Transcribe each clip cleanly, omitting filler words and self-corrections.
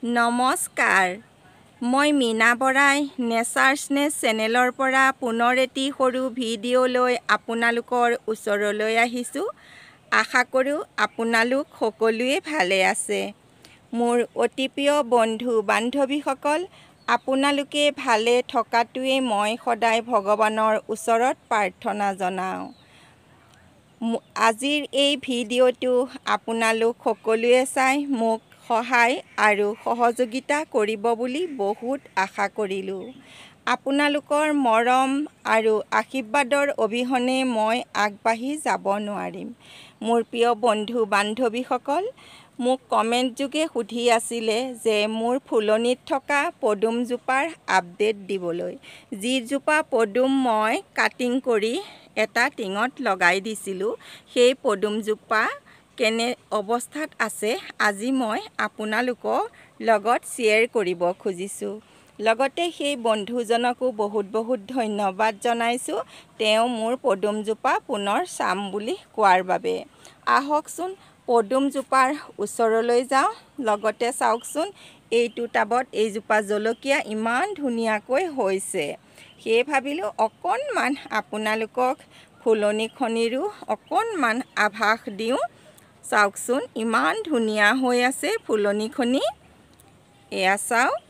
নমস্কাৰ মই মীনা বৰাই নেচাৰ্ছনেছ চেনেলৰ পৰা পুনৰ এটি সৰু ভিডিঅ' লৈ আপোনালোকৰ ওচৰলৈ আহিছোঁ। আশা কৰোঁ আপোনালোক সকলোৱে ভালে আছে। মোৰ অতি প্ৰিয় বন্ধু বান্ধৱীসকল, আপোনালোকে ভালে থকাটোৱে মই সদায় ভগৱানৰ ওচৰত প্ৰাৰ্থনা জনাওঁ। আজিৰ এই ভিডিঅ'টো আপোনালোক সকলোৱে চাই মোক সহায় আৰু সহযোগিতা কৰিব বুলি বহুত আশা কৰিলোঁ। আপোনালোকৰ মৰম আৰু আশীৰ্বাদৰ অবিহনে মই আগবাঢ়ি যাব নোৱাৰিম। মোৰ প্ৰিয় বন্ধু বান্ধৱীসকল, মোক কমেণ্ট যোগে সুধি আছিলে যে মোৰ ফুলনিত থকা পদুমজোপাৰ আপডেট দিবলৈ। যিজোপা পদুম মই কাটিং কৰি এটা টিঙত লগাই দিছিলোঁ, সেই পদুমজোপা কেনে অৱস্থাত আছে আজি মই আপোনালোকৰ লগত শ্বেয়াৰ কৰিব খুজিছোঁ। লগতে সেই বন্ধুজনকো বহুত ধন্যবাদ জনাইছোঁ, তেওঁ মোৰ পদুমজোপা পুনৰ চাম বুলি কোৱাৰ বাবে। আহকচোন পদুমজোপাৰ ওচৰলৈ যাওঁ। লগতে চাওকচোন এইটো টাবত এইজোপা জলকীয়া ইমান ধুনীয়াকৈ হৈছে। সেয়ে ভাবিলোঁ অকণমান আপোনালোকক ফুলনিখনিৰো অকণমান আভাস দিওঁ। চাওকচোন ইমান ধুনীয়া হৈ আছে ফুলনিখনি। এয়া চাওক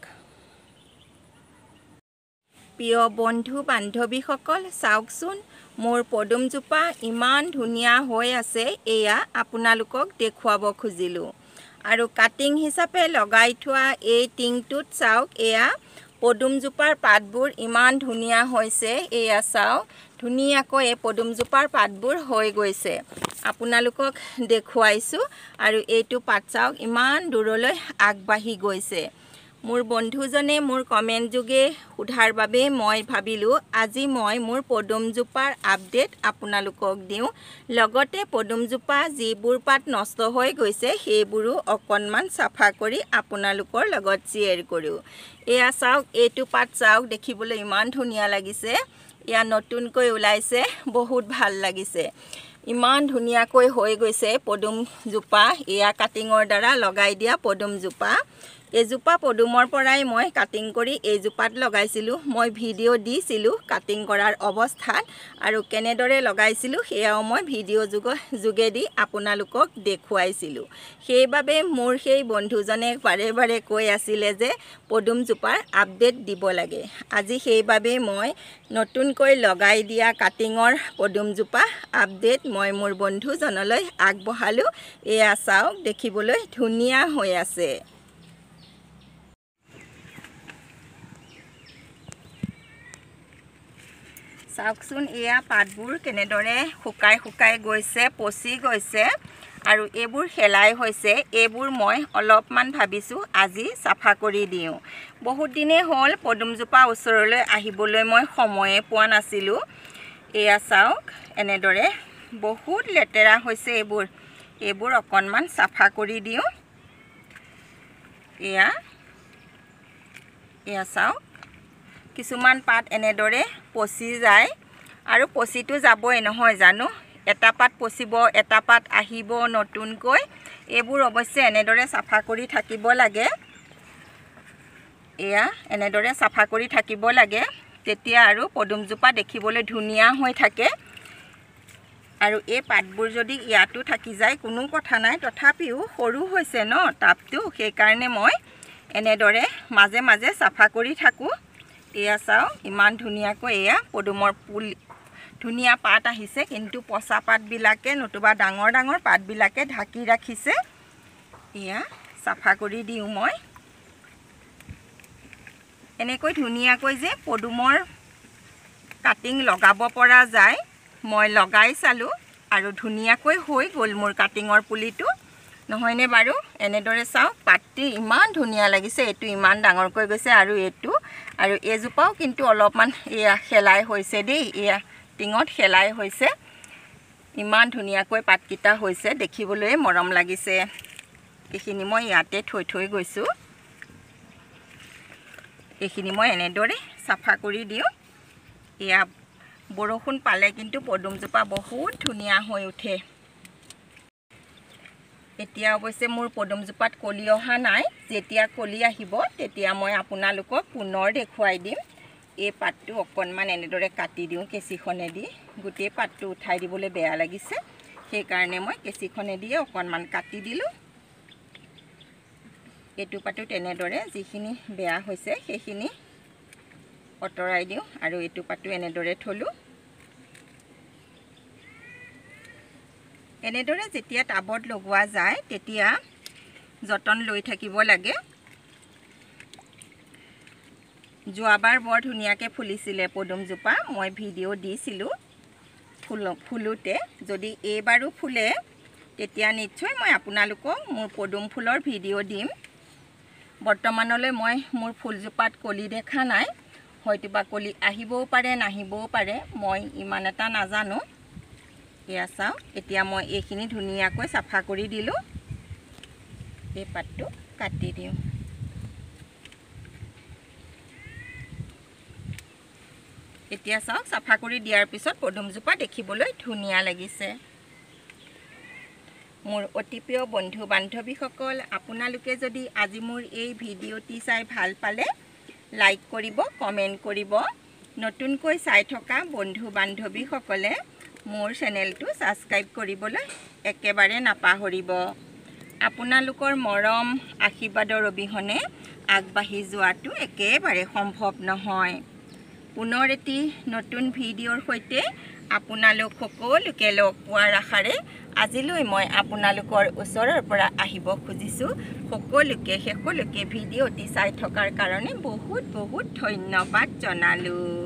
প্ৰিয় বন্ধু বান্ধৱীসকল, চাওকচোন মোৰ পদুমজোপা ইমান ধুনীয়া হৈ আছে। এয়া আপোনালোকক দেখুৱাব খুজিলোঁ। আৰু কাটিং হিচাপে লগাই থোৱা এই টিংটোত চাওক, এয়া পদুমজোপাৰ পাতবোৰ ইমান ধুনীয়া হৈছে। এয়া চাওক ধুনীয়াকৈ এই পদুমজোপাৰ পাতবোৰ হৈ গৈছে। আপোনালোকক দেখুৱাইছোঁ আৰু এইটো পাত চাওক ইমান দূৰলৈ আগবাঢ়ি গৈছে। মোৰ বন্ধুজনে মোৰ কমেণ্ট যোগে সোধাৰ বাবে মই ভাবিলোঁ আজি মই মোৰ পদুমজোপাৰ আপডেট আপোনালোকক দিওঁ। লগতে পদুমজোপা যিবোৰ পাত নষ্ট হৈ গৈছে সেইবোৰো অকণমান চাফা কৰি আপোনালোকৰ লগত শ্বেয়াৰ কৰোঁ। এয়া চাওক এইটো পাত চাওক, দেখিবলৈ ইমান ধুনীয়া লাগিছে। এয়া নতুনকৈ ওলাইছে, বহুত ভাল লাগিছে। ইমান ধুনীয়াকৈ হৈ গৈছে পদুমজোপা। এয়া কাটিঙৰ দ্বাৰা লগাই দিয়া পদুমজোপা। এজোপা পদুমৰ পৰাই মই কাটিং কৰি এইজোপাত লগাইছিলোঁ। মই ভিডিঅ' দিছিলোঁ কাটিং কৰাৰ অৱস্থাত আৰু কেনেদৰে লগাইছিলোঁ সেয়াও মই ভিডিঅ' যোগেদি আপোনালোকক দেখুৱাইছিলোঁ। সেইবাবে মোৰ সেই বন্ধুজনে বাৰে কৈ আছিলে যে পদুমজোপাৰ আপডেট দিব লাগে। আজি সেইবাবে মই নতুনকৈ লগাই দিয়া কাটিঙৰ পদুমজোপা আপডেট মই মোৰ বন্ধুজনলৈ আগবঢ়ালোঁ। এয়া চাওক দেখিবলৈ ধুনীয়া হৈ আছে। চাওকচোন এয়া পাতবোৰ কেনেদৰে শুকাই গৈছে, পচি গৈছে আৰু এইবোৰ শেলাই হৈছে। এইবোৰ মই অলপমান ভাবিছোঁ আজি চাফা কৰি দিওঁ। বহুত দিনেই হ'ল পদুমজোপা ওচৰলৈ আহিবলৈ মই সময়ে পোৱা নাছিলোঁ। এয়া চাওক এনেদৰে বহুত লেতেৰা হৈছে এইবোৰ অকণমান চাফা কৰি দিওঁ। এয়া চাওক কিছুমান পাত এনেদৰে পচি যায় আৰু পচিটো যাবই নহয় জানো। এটা পাত পচিব, এটা পাত আহিব নতুনকৈ। এইবোৰ অৱশ্যে এনেদৰে চাফা কৰি থাকিব লাগে। এয়া এনেদৰে চাফা কৰি থাকিব লাগে, তেতিয়া আৰু পদুমজোপা দেখিবলৈ ধুনীয়া হৈ থাকে। আৰু এই পাতবোৰ যদি ইয়াতো থাকি যায় কোনো কথা নাই, তথাপিও সৰু হৈছে ন টাবটো, সেইকাৰণে মই এনেদৰে মাজে মাজে চাফা কৰি থাকোঁ। এয়া চাওক ইমান ধুনীয়াকৈ এয়া পদুমৰ ধুনীয়া পাত আহিছে, কিন্তু পচা পাতবিলাকে নতুবা ডাঙৰ পাতবিলাকে ঢাকি ৰাখিছে। এয়া চাফা কৰি দিওঁ মই। এনেকৈ ধুনীয়াকৈ যে পদুমৰ কাটিং লগাব পৰা যায়, মই লগাই চালোঁ আৰু ধুনীয়াকৈ হৈ গ'ল মোৰ কাটিঙৰ পুলিটো, নহয়নে বাৰু? এনেদৰে চাওক পাতটি ইমান ধুনীয়া লাগিছে। এইটো ইমান ডাঙৰকৈ গৈছে আৰু এইজোপাও কিন্তু অলপমান এয়া শেলাই হৈছে দেই। এয়া টিঙত শেলাই হৈছে। ইমান ধুনীয়াকৈ পাতকেইটা হৈছে, দেখিবলৈ মৰম লাগিছে। এইখিনি মই ইয়াতে থৈ গৈছোঁ। এইখিনি মই এনেদৰে চাফা কৰি দিওঁ। এয়া বৰষুণ পালে কিন্তু পদুমজোপা বহুত ধুনীয়া হৈ উঠে। এতিয়া অৱশ্যে মোৰ পদুমজোপাত কলি অহা নাই যেতিয়া কলি আহিব তেতিয়া মই আপোনালোকক পুনৰ দেখুৱাই দিম এই পাতটো অকণমান এনেদৰে কাটি দিওঁ কেঁচিখনেদি গোটেই পাতটো উঠাই দিবলৈ বেয়া লাগিছে সেইকাৰণে মই কেঁচিখনেদি অকণমান কাটি দিলোঁ এইটো পাতো তেনেদৰে যিখিনি বেয়া হৈছে সেইখিনি অতৰাই দিওঁ আৰু এইটো পাতো এনেদৰে থলো এনেদৰে যেতিয়া টাবত লগোৱা যায় তেতিয়া যতন লৈ থাকিব লাগে যোৱাবাৰ বৰ ধুনীয়াকৈ ফুলিছিলে পদুমজোপা মই ভিডিঅ' দিছিলোঁ ফুলোতে যদি এইবাৰো ফুলে তেতিয়া নিশ্চয় মই আপোনালোকক মোৰ পদুম ফুলৰ ভিডিঅ' দিম বৰ্তমানলৈ মই মোৰ ফুলজোপাত কলি দেখা নাই হয়তোবা কলি আহিবও পাৰে নাহিবও পাৰে মই ইমান এটা নাজানো এয়া চাওক এতিয়া মই এইখিনি ধুনীয়াকৈ চাফা কৰি দিলোঁ এই পাতটো কাটি দিওঁ এতিয়া চাওক চাফা কৰি দিয়াৰ পিছত পদুমজোপা দেখিবলৈ ধুনীয়া লাগিছে মোৰ অতি প্ৰিয় বন্ধু বান্ধৱীসকল আপোনালোকে যদি আজি মোৰ এই ভিডিঅ'টি চাই ভাল পালে লাইক কৰিব কমেণ্ট কৰিব নতুনকৈ চাই থকা বন্ধু বান্ধৱীসকলে মোৰ চেনেলটো সাবস্ক্ৰাইব কৰিবলৈ একেবাৰে নাপাহৰিব আপোনালোকৰ মৰম আশীৰ্বাদৰ অবিহনে আগবাঢ়ি যোৱাটো একেবাৰে সম্ভৱ নহয় পুনৰ এটি নতুন ভিডিঅ'ৰ সৈতে আপোনালোক সকলোকে লগ পোৱাৰ আশাৰে আজিলৈ মই আপোনালোকৰ ওচৰৰ পৰা আহিব খুজিছোঁ সকলোকে ভিডিঅ'টি চাই থকাৰ কাৰণে বহুত বহুত ধন্যবাদ জনালোঁ